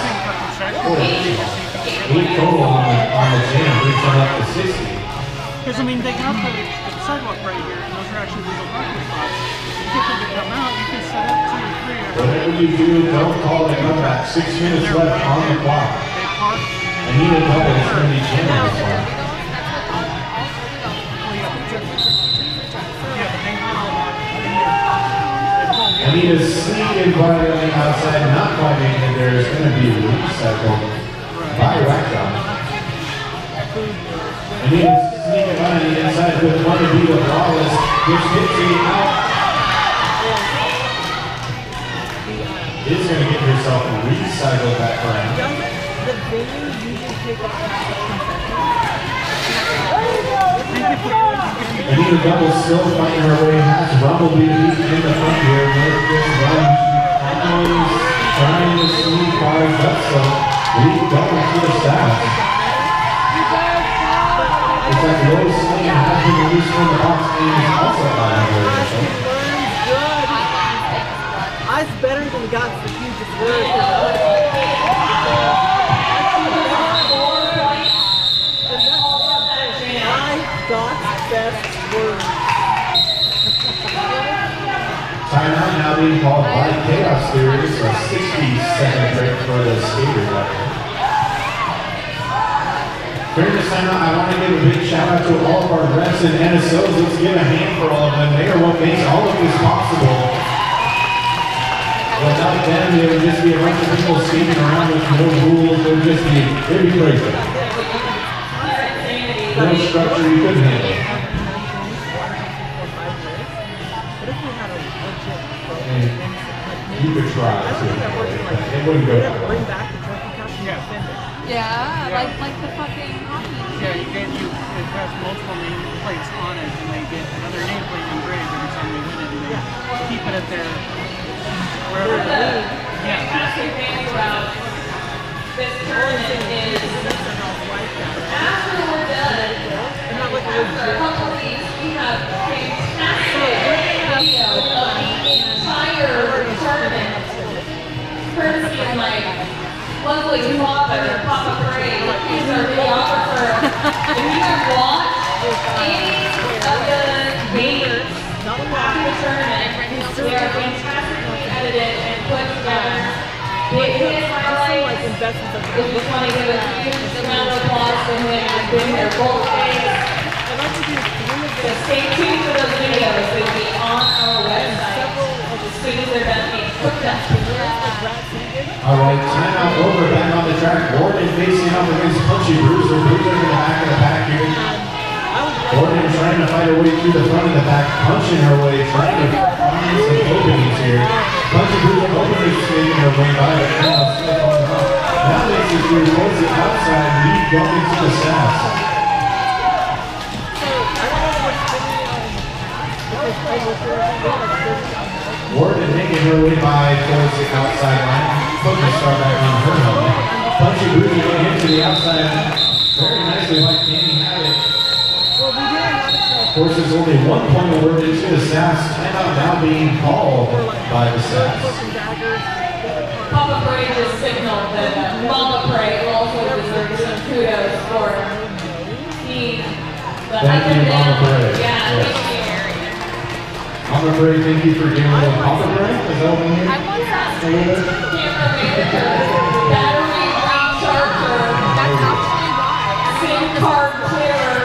Eight total on the, on the jam, brings them up to sixty. Because, I mean, they got the, the sidewalk right here, and those are actually legal parking spots. If you get them to come out, you can set up two or three. Or whatever you do, don't call it a comeback. Six minutes left on the clock. They park. I need a double. It's going to be jamming this one. I need a sneak in by on the outside, not quite making it. There's going to be a recycle by Rackdown. I need a sneak in by on the inside with one to be the flawless. Gives fifty out. Is going to get herself recycled back around. The venue usually take up I need a double still fighting her way. Has Rumblebee in the front here. With this run, always trying to sneak by Vesta. Lead double to the Sass. It's like low swing and has been released from the box and is also out of the way. I's better than God's the hugest word. Best word. Timeout now being called by Chaos Theory, so sixty second break for the skater level. During this timeout, I want to give a big shout out to all of our refs and N S Os. Let's give a hand for all of them. They are what makes all of this possible. Without them, there would just be a bunch of people skating around with no rules. It would just be, it would be crazy. No structure you couldn't handle. You could try to, it wouldn't go that well. Yeah. Yeah, like like the fucking hockey. Yeah, you get you it has multiple nameplates on it, and they get another nameplate engraved every time they win it, and they yeah. keep it at their wherever they live. Yeah. This tournament is after we're done. After a couple of weeks, we have fantastic video of the entire tournament. Courtesy of my lovely father, Papa Gray. He's our videographer. If you have watched any of the games after the tournament, they are fantastically edited and put together. Big hit highlights. We just want to give a huge round of applause to him. He's been here both days. So stay tuned for those videos. They will be on our website as soon as they're done being cooked up. All right, timeout over. Back on the track. Gordon facing up against Punchy Bruiser. Bruiser in the back of the pack here. Gordon trying to fight her way through the front of the pack, punching her way, trying to find some openings here. Punchy Bruiser openly skating her way by the crowd. Now makes it through towards the outside, lead going to the Sass. Gordon making her way by towards the outside line. Putting the star back on her helmet. Punchy Bruiser going into the outside. Very nicely like Danny had it. Of course, there's only one point awarded to the Sass. Timeout now being called by the Sass. Papa Bray just signaled that uh, Mama Bray also deserves some kudos for being the Thank you, Mama Bray. Yeah, yes. thank you. Mama Bray, thank you for giving me Papa Bray. Is that what you I want that. Camera manager, battery recharger, That's actually why. SIM card clearer.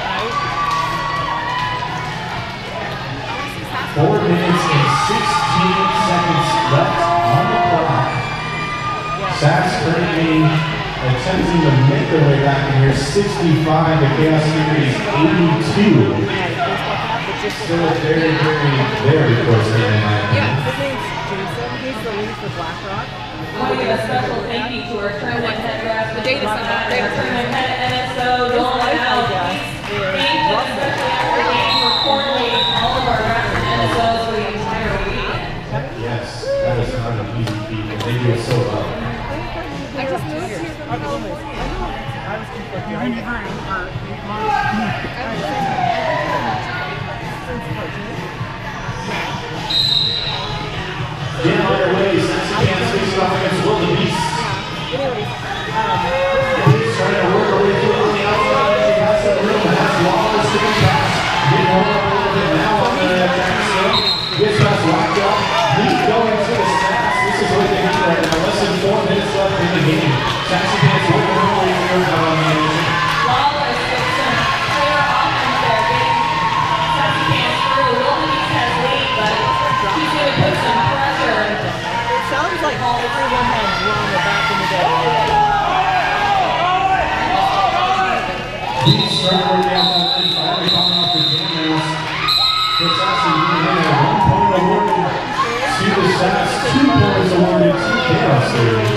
Four minutes and sixteen seconds left on the clock. Sass currently attempting to make their way back in here. sixty-five to Chaos Series eighty-two. Still very, very, very close to the night. Yeah. His name's Jason. He's the lead for BlackRock. I want to give a special thank you to our tournament head ref, The data center. our tournament head N S O, Dolan out. Thank you, especially after game, for coordinating all of our refs and N S Os for the entire weekend. Yes, that is not an easy feat, and they do it so well. I just moved here from California. I was conflicted. I never for eight months. Sassy Pants will go away from out on the initiative. Lawless with some clear offense there, getting Sassy Pants through. Wildenese has lead, but he's going to put some pressure. It sounds like everyone had drama back in the day. He started working out that lead, finally coming off the jam nails. Kessassin getting in at one point awarded to the Sass, two points awarded to Chaos Theory.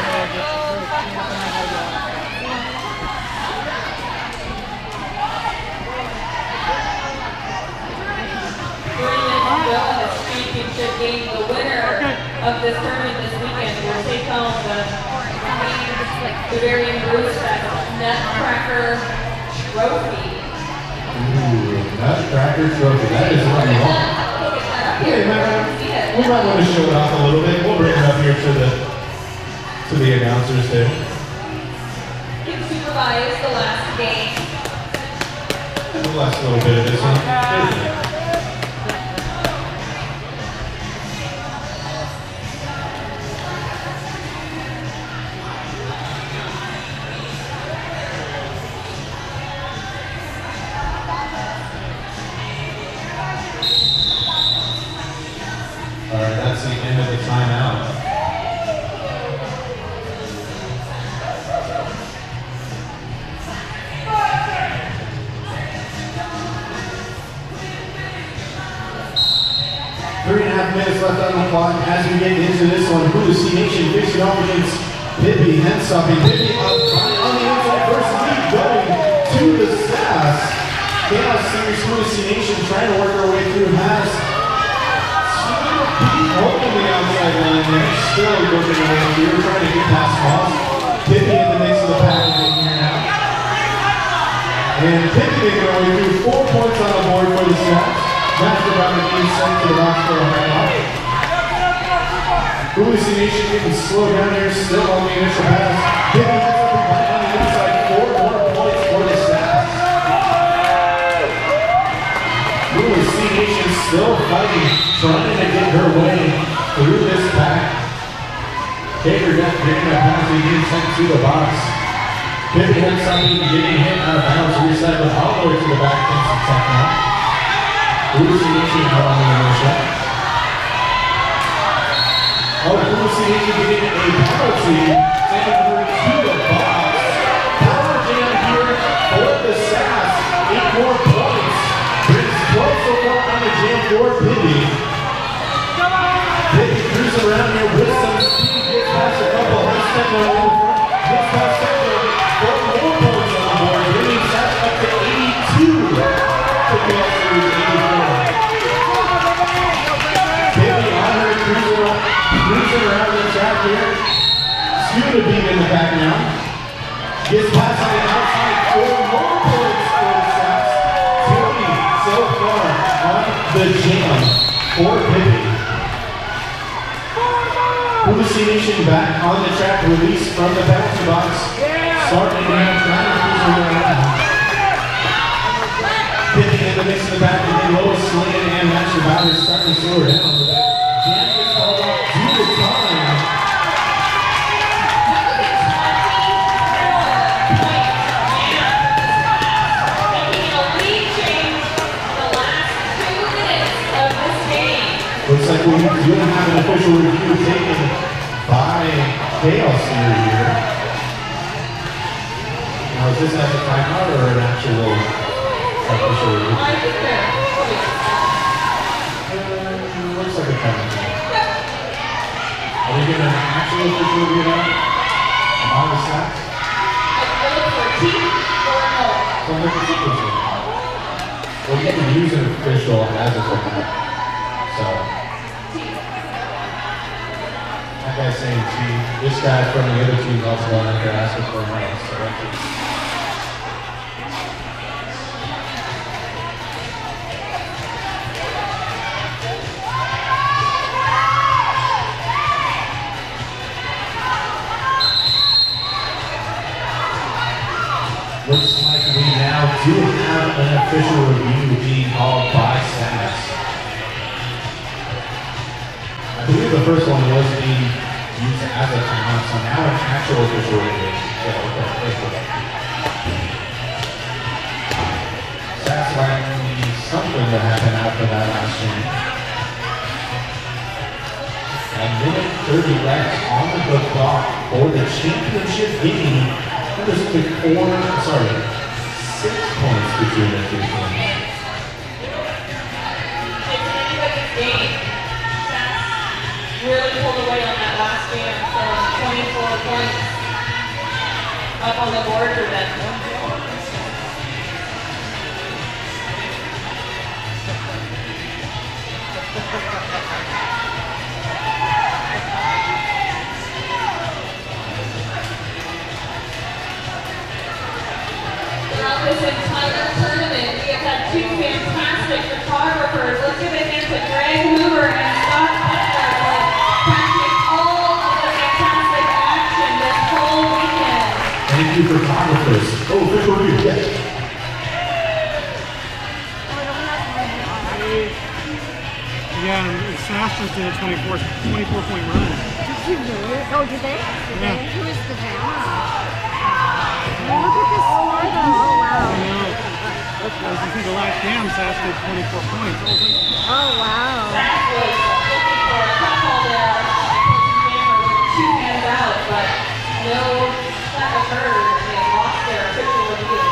Championship game, the winner of this tournament this weekend will take home the Bavarian Bruisefest Nutcracker Trophy. Ooh, Nutcracker Trophy. That is what you want. Yeah, man. We might want to show it off a little bit. We'll bring it up here to the to the announcers too. Can supervise the last game. And the last little bit of this one. Alright, that's the end of the timeout. Three and a half minutes left on the clock as we get into this one. PurgeA Nation facing off against Pippi Hensoppy. Pippi on, on the inside versus lead going to the Sass. Kessassin, PurgeA Nation trying to work our way through Mass. Holding the outside line there, still looking over here, trying to get past Moss. Pippi in the mix of the packaging here now. And Pippi making our way through four points on the board for the Sass. Master about to be sent to the box for a handoff. PurgeA Nation getting slowed down here, still on the initial pass. Pippi gets up and back on the inside, four more points for the Sass. PurgeA Nation still fighting, trying to get her way through this pack. Taker got getting a pass, he gets sent to the box. Pippi Hensoppy getting hit out of bounds, recycled all the way to the back, thanks to Techno. PurgeA Nation out on the other shot. Oh, PurgeA Nation getting a penalty, sending her to the box. Power jam here for the Sass, eight more points. Brings twelve so far on the jam for Pippi. Pippi cruising around here with some speed, gets past a couple of high step on the front, gets past Techno, four more points on the board, bringing Sass up to eighty-two. To Chaos Series eighty-four. Pippi on her cruising around, cruising around the track here. Scooter beat in the back now. Gets past on the outside, four more points for the Sass. twenty so far on the jam for Pippi. PurgeA Nation back on the track, release from the bouncy box. Starting around, trying to cruise around. Pippi in the mix of the back, and then Lois Slayton and Master Bowers starting to slow her down. Jam gets called off to the time. Looks like we do have an official review taken by Chaos Theory here. Now, is this as a timeout or an actual official review? I think they're Uh, looks like a timeout. Are we getting an actual official review now? On the stats? I look for a team or a no. So look at the well, you can use an official as a timeout. So. That guy's saying T. This guy from the other team also went out there asking for a no. So that's it. Looks like we now do have an official review being called by Sass. I believe the first one was being used as a timeout, so So now an actual official rating. Yeah, okay. Sass likely something to happen after that last game. A minute thirty left on the clock for the championship game. There's only four, sorry, six points between the two teams. It's anybody's game. Sass really pulled away on that last game from twenty-four points up on the board for them. Throughout this entire tournament, we have had two fantastic photographers. Let's give a hand to Greg Hoover and Scott Butler for capturing all of the fantastic action this whole weekend. Thank you, photographers. Oh, official review, yes. Yeah, Sass just did a twenty-four, twenty-four point run. Did you really? Oh, did they? Did Yeah. they? Who is the drama? Oh, look at this score though. Oh, wow. I know. As you see the last jam, Sass did twenty-four points. I was like, Oh, wow. Sass was looking for a couple there, hammer with two hands out, but no that occurred, and they lost their official review.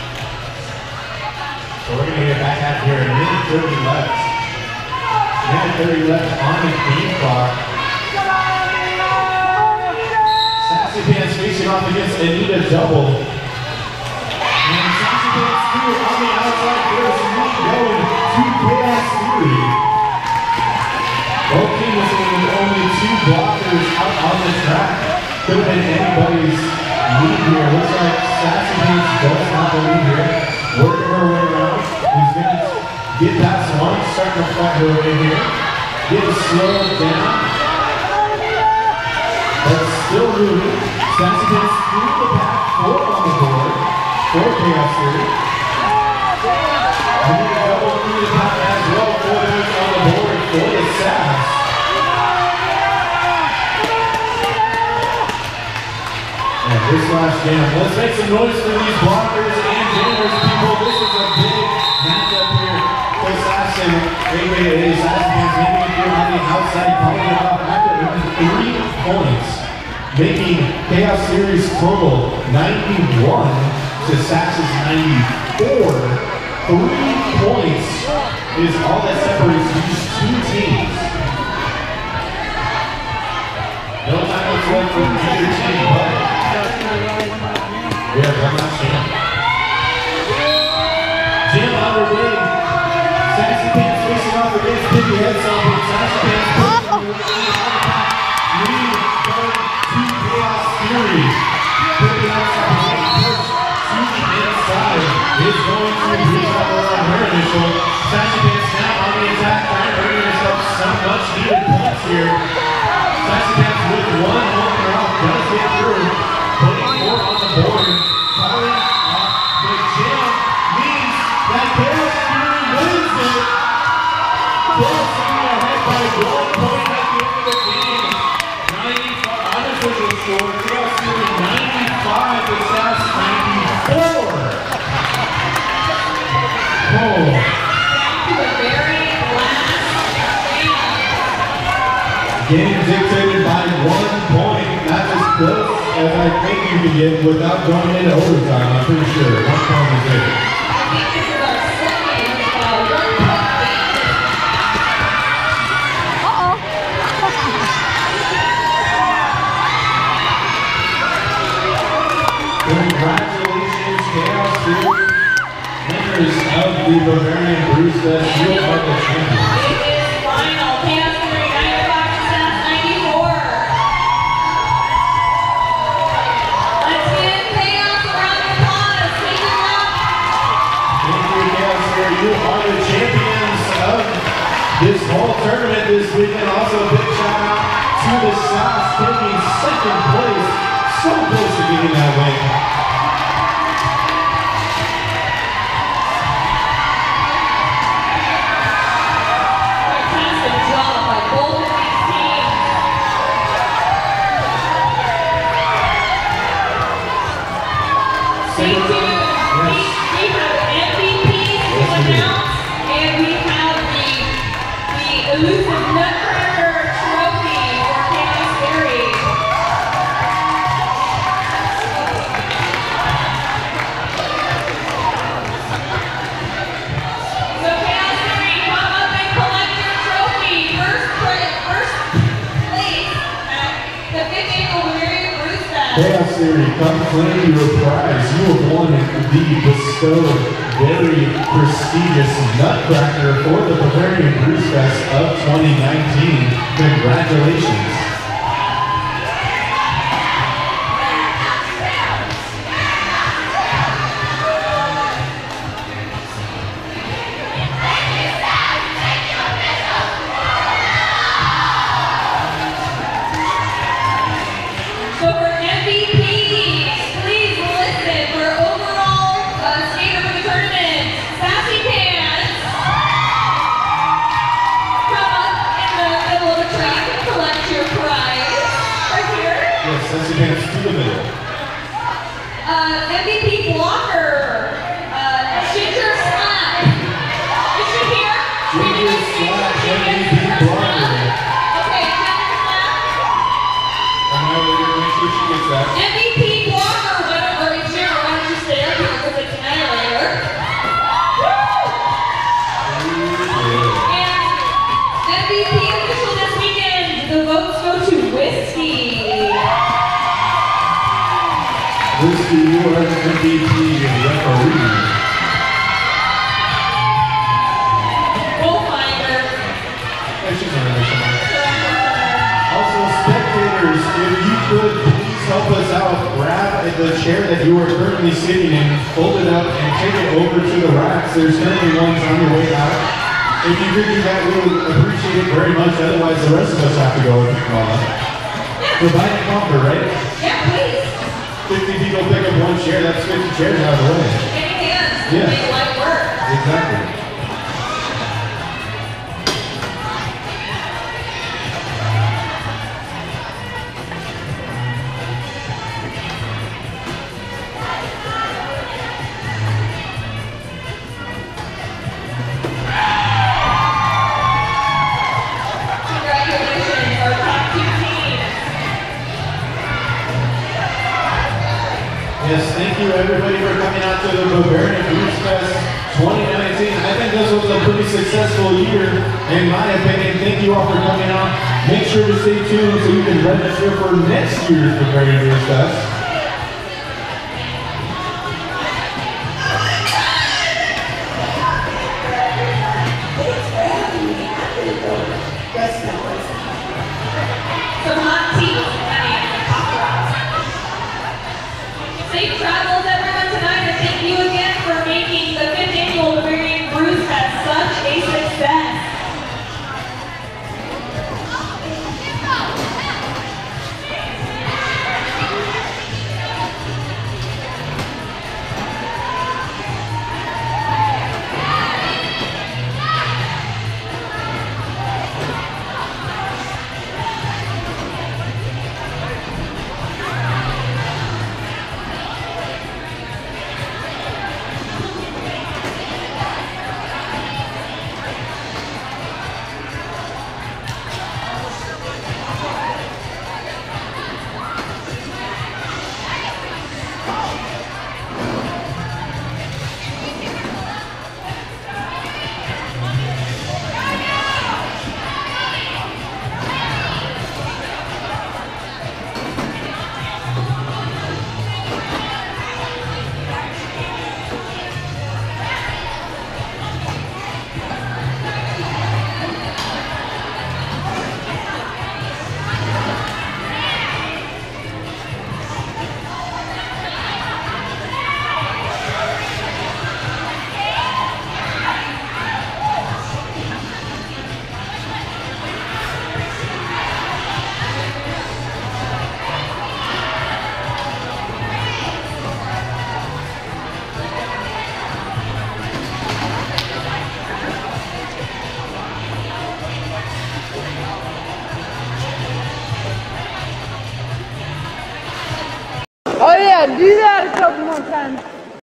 So we're going to get back out here. A minute thirty left. minute thirty left on the game clock. Sassy Pants facing off against Anita Double. And Sassy Pants two on the outside. There's one going to Chaos Theory. Both teams with only two blockers out on the track. Could have been anybody's lead here. Looks like Sassy Pants does not believe here. Working her way around. He's going to get past one, starting to fight her way here. Get to slow it down. But still moving. Sassy Pants through the back, four on the board for Chaos Theory. And then double through the back as well, four points on the board for the Sass. And this last jam, let's make some noise for these blockers and jammers, people. This is a big matchup here. Kessassin, aka Sassy Pants, making it here on the outside, calling it off after three points, making Chaos Series total ninety-one to Sass's ninety-four. Three points is all that separates these two teams. No time left for either team, but we have one last jam. Jam underway. Sassy Pants facing off against Piggy Headstone, but Sassy Pants lead going to Chaos Theory. Piggy Headstone push to the inside is going to reach up around her initial. Sassy Pants now on the attack, trying to earn herself some much needed points here. Sassy Pants with one home round does get through, putting four on the board. Calling off the jam means that Chaos Theory wins it. Chaos Theory ahead by one point at the end of the game. ninety-five, unofficial score, Chaos Theory ninety-five to Sass ninety-four. Oh. To the very last Game dictated by one point. That's as close as I think you can get without going into overtime, I'm pretty sure. One point is it. I think this is our second uh, one-point game. Uh-oh. Congratulations, Chaos Theory, winners of the Bavarian Bruisefest. You are the champions. It is final. Chaos Theory ninety-five to Sass ninety-four. Let's give Chaos a round of applause. Take it up. Thank you, Chaos Theory. You are the champions of this whole tournament this weekend. Also, a big shout out to the Sass taking second place. So close to getting that win. Fantastic job by both of these teams. Stay tuned. We, we have M V Ps to announce, and we have the, the elusive Nutcracker trophy for Chaos Theory. So Chaos Theory, come up and collect your trophy. First, first place at the fifth annual Bavarian Bruisefest. Chaos Theory, come claim your prize. You have won the bestowed, very prestigious Nutcracker for the Bavarian Bruisefest of twenty nineteen. Congratulations. So for M V Ps, please listen for overall uh, skater for the tournament. Sassy Pants. Come up in the middle of the track and collect your prize. Right here. Yes, Sassy Pants to the middle. Uh, M V P Blocker. Uh, Ginger Slap. Is she here? Ginger Slap, M V P Blocker. Okay, Ginger Slap. And now we're going to make sure she gets that. M V P Blocker, why don't, or Ginger, why don't you stay up here because it's Annihilate-Her. And M V P official this weekend, the votes go to Whiskey. Whiskey, you are the M V P referee. We'll find her. Yeah, she's around there somewhere. Also, spectators, if you could please help us out, grab the chair that you are currently sitting in, fold it up, and take it over to the racks. There's currently ones on your way out. If you could do that, we would appreciate it very much. Otherwise, the rest of us have to go and pick them all up. So buy a conquer, right? Yeah, please. fifty people pick up one chair, that's fifty chairs out of the way. Any hands to Yeah. make life work. Exactly. Congratulations, our top two teams. Yes, thank you everybody for coming out to the Bavarian Bruisefest twenty nineteen. I think this was a pretty successful year, in my opinion. Thank you all for coming out. Make sure to stay tuned so you can register for next year's Bavarian Bruisefest. Some hot tea and pop rocks. Safe travels, everyone, tonight, and thank you again for making the fifth annual Bavarian Bruisefest such a success. Oh yeah, do that.